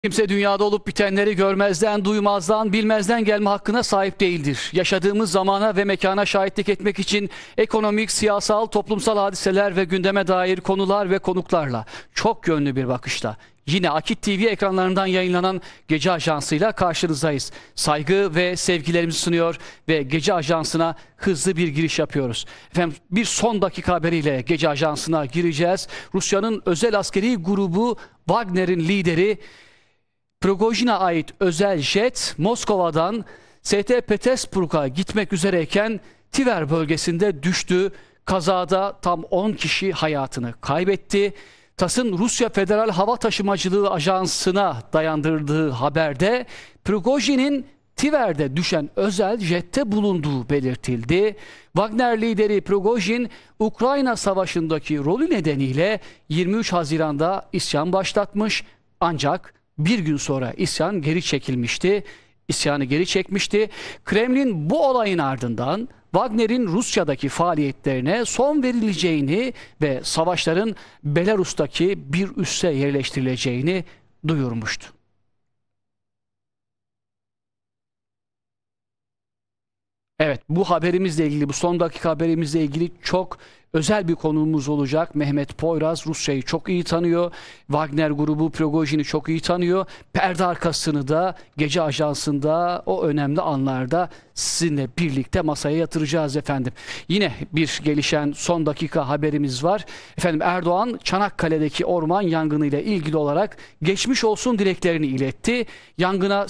Kimse dünyada olup bitenleri görmezden, duymazdan, bilmezden gelme hakkına sahip değildir. Yaşadığımız zamana ve mekana şahitlik etmek için ekonomik, siyasal, toplumsal hadiseler ve gündeme dair konular ve konuklarla çok yönlü bir bakışla yine Akit TV ekranlarından yayınlanan Gece Ajansı'yla karşınızdayız. Saygı ve sevgilerimizi sunuyor ve Gece Ajansı'na hızlı bir giriş yapıyoruz. Efendim bir son dakika haberiyle Gece Ajansı'na gireceğiz. Rusya'nın özel askeri grubu Wagner'in lideri Prigojin'e ait özel jet Moskova'dan St. Petersburg'a gitmek üzereyken Tver bölgesinde düştü. Kazada tam 10 kişi hayatını kaybetti. TASS'ın Rusya Federal Hava Taşımacılığı Ajansı'na dayandırdığı haberde Prigojin'in Tver'de düşen özel jette bulunduğu belirtildi. Wagner lideri Prigojin, Ukrayna Savaşı'ndaki rolü nedeniyle 23 Haziran'da isyan başlatmış, ancak bir gün sonra isyanı geri çekmişti. Kremlin bu olayın ardından Wagner'in Rusya'daki faaliyetlerine son verileceğini ve savaşların Belarus'taki bir üsse yerleştirileceğini duyurmuştu. Evet, bu haberimizle ilgili, bu son dakika haberimizle ilgili çok özel bir konuğumuz olacak. Mehmet Poyraz Rusya'yı çok iyi tanıyor. Wagner grubu Prigojin'i çok iyi tanıyor. Perde arkasını da Gece Ajansı'nda o önemli anlarda sizinle birlikte masaya yatıracağız efendim. Yine bir gelişen son dakika haberimiz var. Efendim Erdoğan Çanakkale'deki orman yangını ile ilgili olarak geçmiş olsun dileklerini iletti. Yangına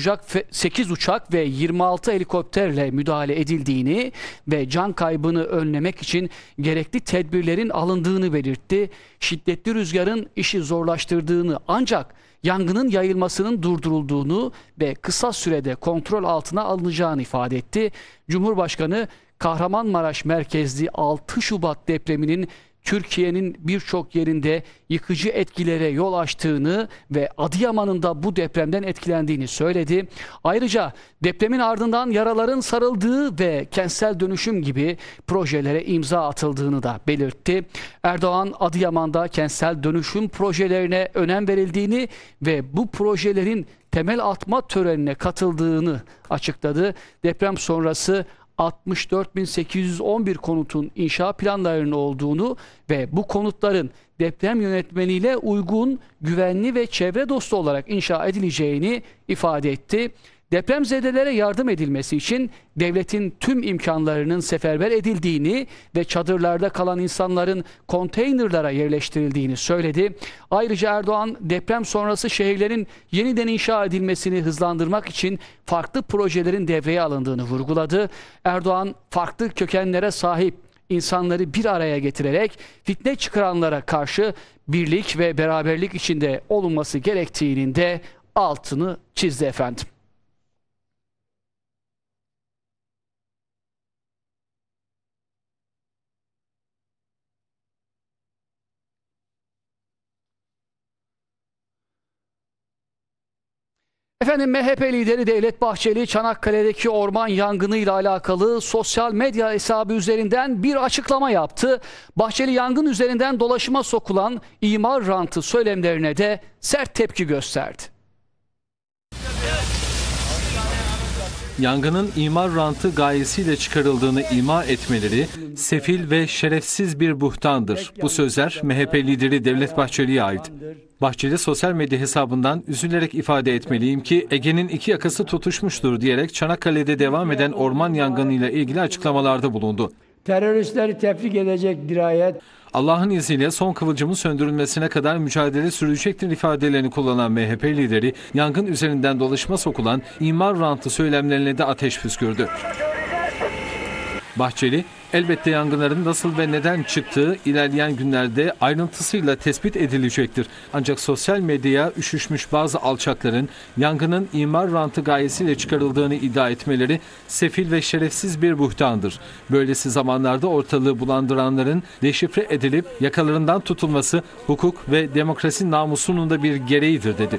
8 uçak ve 26 helikopterle müdahale edildiğini ve can kaybını önlemek için gerekli tedbirlerin alındığını belirtti. Şiddetli rüzgarın işi zorlaştırdığını, ancak yangının yayılmasının durdurulduğunu ve kısa sürede kontrol altına alınacağını ifade etti. Cumhurbaşkanı Kahramanmaraş merkezli 6 Şubat depreminin Türkiye'nin birçok yerinde yıkıcı etkilere yol açtığını ve Adıyaman'ın da bu depremden etkilendiğini söyledi. Ayrıca depremin ardından yaraların sarıldığı ve kentsel dönüşüm gibi projelere imza atıldığını da belirtti. Erdoğan, Adıyaman'da kentsel dönüşüm projelerine önem verildiğini ve bu projelerin temel atma törenine katıldığını açıkladı. Deprem sonrası 64.811 konutun inşa planlarının olduğunu ve bu konutların deprem yönetmeliğine uygun, güvenli ve çevre dostu olarak inşa edileceğini ifade etti. Depremzedelere yardım edilmesi için devletin tüm imkanlarının seferber edildiğini ve çadırlarda kalan insanların konteynerlara yerleştirildiğini söyledi. Ayrıca Erdoğan, deprem sonrası şehirlerin yeniden inşa edilmesini hızlandırmak için farklı projelerin devreye alındığını vurguladı. Erdoğan, farklı kökenlere sahip insanları bir araya getirerek fitne çıkaranlara karşı birlik ve beraberlik içinde olunması gerektiğinin de altını çizdi efendim. Efendim MHP lideri Devlet Bahçeli, Çanakkale'deki orman yangınıyla alakalı sosyal medya hesabı üzerinden bir açıklama yaptı. Bahçeli, yangın üzerinden dolaşıma sokulan imar rantı söylemlerine de sert tepki gösterdi. Yangının imar rantı gayesiyle çıkarıldığını ima etmeleri sefil ve şerefsiz bir buhtandır. Bu sözler MHP lideri Devlet Bahçeli'ye ait. Bahçeli sosyal medya hesabından üzülerek ifade etmeliyim ki Ege'nin iki yakası tutuşmuştur diyerek Çanakkale'de devam eden orman yangınıyla ilgili açıklamalarda bulundu. Teröristleri tefrik edecek dirayet, Allah'ın izniyle son kıvılcımın söndürülmesine kadar mücadele sürecektir ifadelerini kullanan MHP lideri, yangın üzerinden dolaşıma sokulan imar rantı söylemlerine de ateş püskürdü. Bahçeli, elbette yangınların nasıl ve neden çıktığı ilerleyen günlerde ayrıntısıyla tespit edilecektir. Ancak sosyal medyaya üşüşmüş bazı alçakların yangının imar rantı gayesiyle çıkarıldığını iddia etmeleri sefil ve şerefsiz bir buhtandır. Böylesi zamanlarda ortalığı bulandıranların deşifre edilip yakalarından tutulması hukuk ve demokrasi namusunun da bir gereğidir dedi.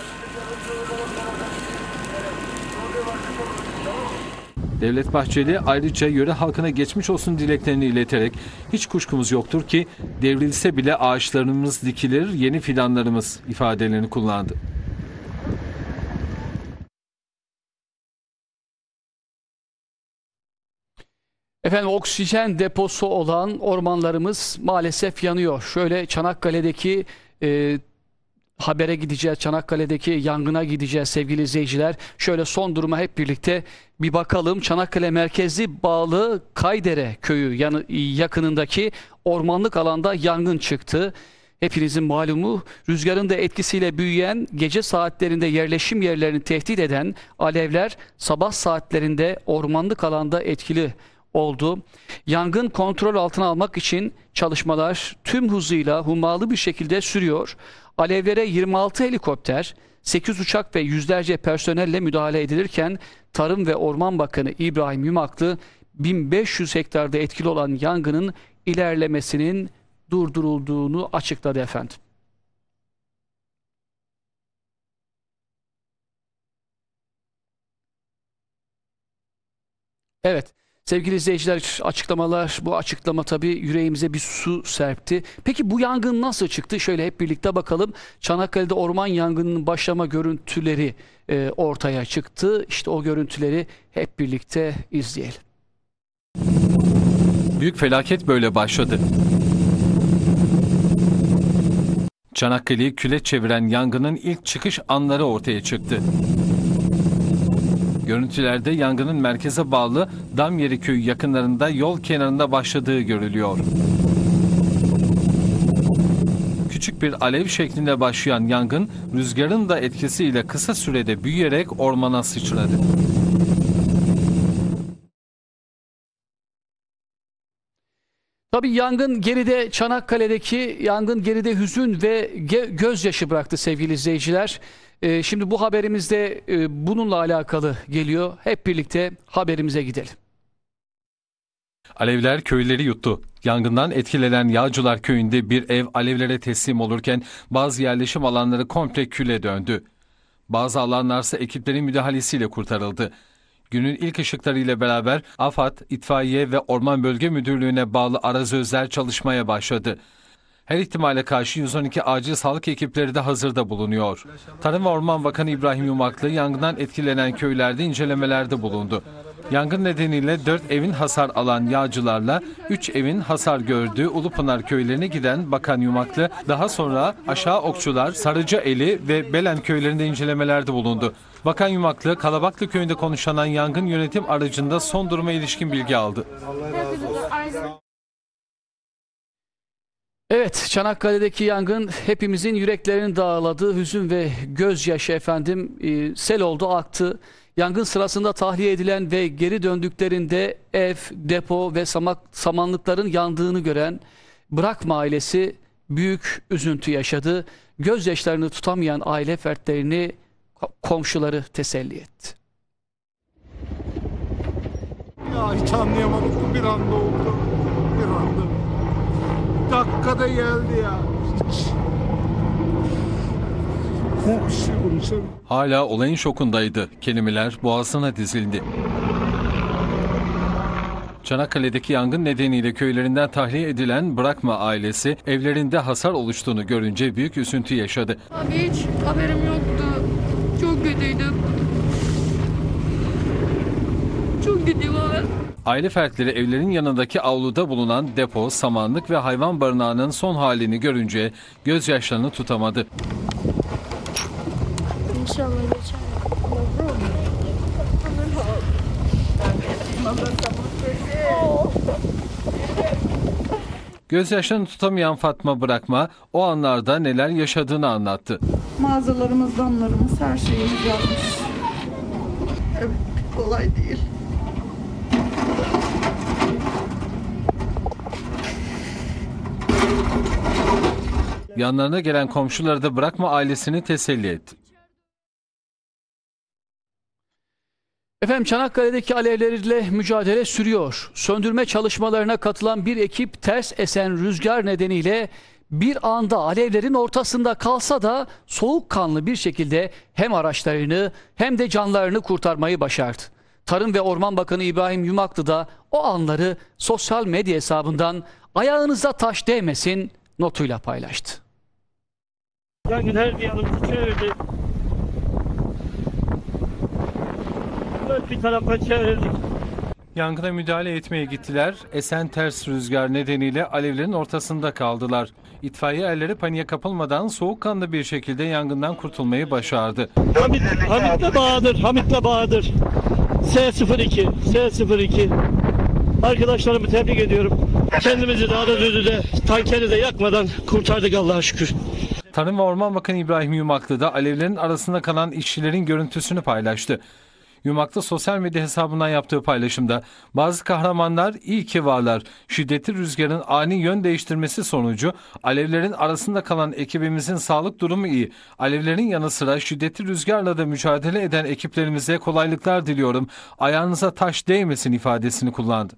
Devlet Bahçeli ayrıca yöre halkına geçmiş olsun dileklerini ileterek hiç kuşkumuz yoktur ki devrilse bile ağaçlarımız dikilir, yeni fidanlarımız ifadelerini kullandı. Efendim oksijen deposu olan ormanlarımız maalesef yanıyor. Şöyle Çanakkale'deki habere gideceğiz. Çanakkale'deki yangına gideceğiz sevgili izleyiciler. Şöyle son duruma hep birlikte bir bakalım. Çanakkale merkezi bağlı Kaydere köyü yakınındaki ormanlık alanda yangın çıktı. Hepinizin malumu, rüzgarın da etkisiyle büyüyen, gece saatlerinde yerleşim yerlerini tehdit eden alevler sabah saatlerinde ormanlık alanda etkili oldu. Yangın kontrol altına almak için çalışmalar tüm hızıyla hummalı bir şekilde sürüyor. Alevlere 26 helikopter, 8 uçak ve yüzlerce personelle müdahale edilirken Tarım ve Orman Bakanı İbrahim Yumaklı 1500 hektarda etkili olan yangının ilerlemesinin durdurulduğunu açıkladı efendim. Evet. Sevgili izleyiciler, bu açıklama tabii yüreğimize bir su serpti. Peki bu yangın nasıl çıktı? Şöyle hep birlikte bakalım. Çanakkale'de orman yangınının başlama görüntüleri ortaya çıktı. İşte o görüntüleri hep birlikte izleyelim. Büyük felaket böyle başladı. Çanakkale'yi küle çeviren yangının ilk çıkış anları ortaya çıktı. Görüntülerde yangının merkeze bağlı Damyeri köyü yakınlarında yol kenarında başladığı görülüyor. Küçük bir alev şeklinde başlayan yangın rüzgarın da etkisiyle kısa sürede büyüyerek ormana sıçradı. Tabii Çanakkale'deki yangın geride hüzün ve gözyaşı bıraktı sevgili izleyiciler. Şimdi bu haberimizde bununla alakalı geliyor. Hep birlikte haberimize gidelim. Alevler köyleri yuttu. Yangından etkilenen Yağcılar köyünde bir ev alevlere teslim olurken bazı yerleşim alanları komple küle döndü. Bazı alanlarsa ekiplerin müdahalesiyle kurtarıldı. Günün ilk ışıklarıyla beraber AFAD, İtfaiye ve Orman Bölge Müdürlüğü'ne bağlı arazözler çalışmaya başladı. Her ihtimale karşı 112 acil sağlık ekipleri de hazırda bulunuyor. Tarım ve Orman Bakanı İbrahim Yumaklı yangından etkilenen köylerde incelemelerde bulundu. Yangın nedeniyle 4 evin hasar alan Yağcılar'la 3 evin hasar gördüğü Ulupınar köylerine giden Bakan Yumaklı daha sonra Aşağı Okçular, Sarıcaeli ve Belen köylerinde incelemelerde bulundu. Bakan Yumaklı, Kalabaklı köyünde konuşlanan yangın yönetim aracında son duruma ilişkin bilgi aldı. Evet, Çanakkale'deki yangın hepimizin yüreklerini dağladı. Hüzün ve gözyaşı efendim sel oldu, aktı. Yangın sırasında tahliye edilen ve geri döndüklerinde ev, depo ve samanlıkların yandığını gören Bırakma ailesi büyük üzüntü yaşadı. Gözyaşlarını tutamayan aile fertlerini komşuları teselli etti. Ya hiç anlayamadım. Bir anda oldu. Bir anda. Dakikada geldi ya. Hiç. Bir şey konuşamıyorum. Hala olayın şokundaydı. Kelimeler boğazına dizildi. Çanakkale'deki yangın nedeniyle köylerinden tahliye edilen Bırakma ailesi evlerinde hasar oluştuğunu görünce büyük üzüntü yaşadı. Abi hiç haberim yoktu. Çok kötüydüm. Çok kötüyüm abi. Aile fertleri evlerin yanındaki avluda bulunan depo, samanlık ve hayvan barınağının son halini görünce gözyaşlarını tutamadı. İnşallah geçer. Gözyaşlarını tutamayan Fatma Bırakma o anlarda neler yaşadığını anlattı. Mağazalarımız, damlarımız, her şeyimiz yanmış. Evet, kolay değil. Yanlarına gelen komşuları da Bırakma ailesini teselli etti. Efendim Çanakkale'deki alevlerle mücadele sürüyor. Söndürme çalışmalarına katılan bir ekip ters esen rüzgar nedeniyle bir anda alevlerin ortasında kalsa da soğukkanlı bir şekilde hem araçlarını hem de canlarını kurtarmayı başardı. Tarım ve Orman Bakanı İbrahim Yumaklı da o anları sosyal medya hesabından "Ayağınıza taş değmesin" notuyla paylaştı. Yangın her bir yanımızı çevirdi. Dört bir tarafa çevirdik. Yangına müdahale etmeye gittiler. Esen ters rüzgar nedeniyle alevlerin ortasında kaldılar. İtfaiye erleri paniğe kapılmadan soğukkanlı bir şekilde yangından kurtulmayı başardı. Hamit'le Bahadır. S02. Arkadaşlarımı tebrik ediyorum. Kendimizi de Aradöz'ü de tankeri de yakmadan kurtardık Allah'a şükür. Tarım ve Orman Bakanı İbrahim Yumaklı da alevlerin arasında kalan işçilerin görüntüsünü paylaştı. Yumaklı sosyal medya hesabından yaptığı paylaşımda bazı kahramanlar iyi ki varlar. Şiddetli rüzgarın ani yön değiştirmesi sonucu alevlerin arasında kalan ekibimizin sağlık durumu iyi. Alevlerin yanı sıra şiddetli rüzgarla da mücadele eden ekiplerimize kolaylıklar diliyorum. Ayağınıza taş değmesin ifadesini kullandı.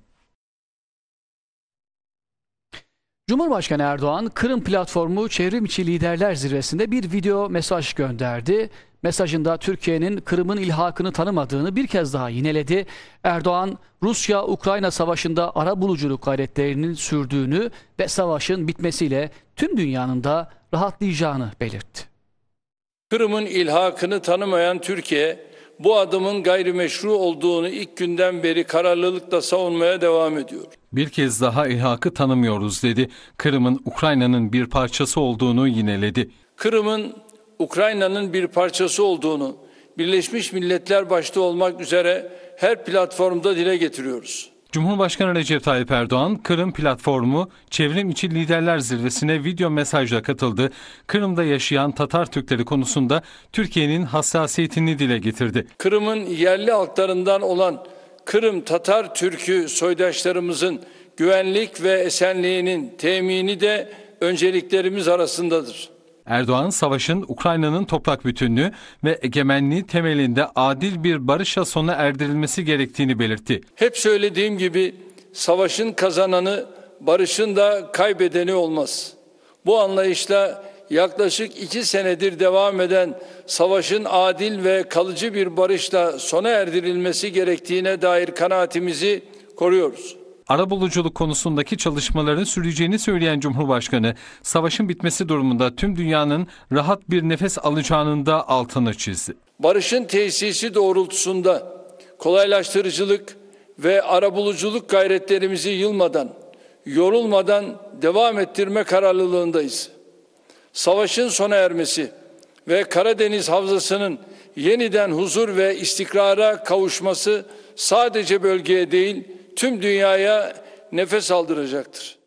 Cumhurbaşkanı Erdoğan, Kırım Platformu Çevrimiçi Liderler Zirvesi'nde bir video mesaj gönderdi. Mesajında Türkiye'nin Kırım'ın ilhakını tanımadığını bir kez daha yineledi. Erdoğan, Rusya-Ukrayna savaşında arabuluculuk gayretlerinin sürdüğünü ve savaşın bitmesiyle tüm dünyanın da rahatlayacağını belirtti. Kırım'ın ilhakını tanımayan Türkiye, bu adımın gayrimeşru olduğunu ilk günden beri kararlılıkla savunmaya devam ediyor. Bir kez daha ilhakı tanımıyoruz dedi. Kırım'ın Ukrayna'nın bir parçası olduğunu yineledi. Kırım'ın Ukrayna'nın bir parçası olduğunu Birleşmiş Milletler başta olmak üzere her platformda dile getiriyoruz. Cumhurbaşkanı Recep Tayyip Erdoğan, Kırım Platformu Çevrimiçi Liderler Zirvesi'ne video mesajla katıldı. Kırım'da yaşayan Tatar Türkleri konusunda Türkiye'nin hassasiyetini dile getirdi. Kırım'ın yerli halklarından olan Kırım Tatar Türk'ü soydaşlarımızın güvenlik ve esenliğinin temini de önceliklerimiz arasındadır. Erdoğan, savaşın Ukrayna'nın toprak bütünlüğü ve egemenliği temelinde adil bir barışa sona erdirilmesi gerektiğini belirtti. Hep söylediğim gibi savaşın kazananı, barışın da kaybedeni olmaz. Bu anlayışla yaklaşık 2 senedir devam eden savaşın adil ve kalıcı bir barışla sona erdirilmesi gerektiğine dair kanaatimizi koruyoruz. Arabuluculuk konusundaki çalışmaların süreceğini söyleyen Cumhurbaşkanı, savaşın bitmesi durumunda tüm dünyanın rahat bir nefes alacağının da altını çizdi. Barışın tesisi doğrultusunda kolaylaştırıcılık ve arabuluculuk gayretlerimizi yılmadan, yorulmadan devam ettirme kararlılığındayız. Savaşın sona ermesi ve Karadeniz Havzası'nın yeniden huzur ve istikrara kavuşması sadece bölgeye değil, tüm dünyaya nefes aldıracaktır.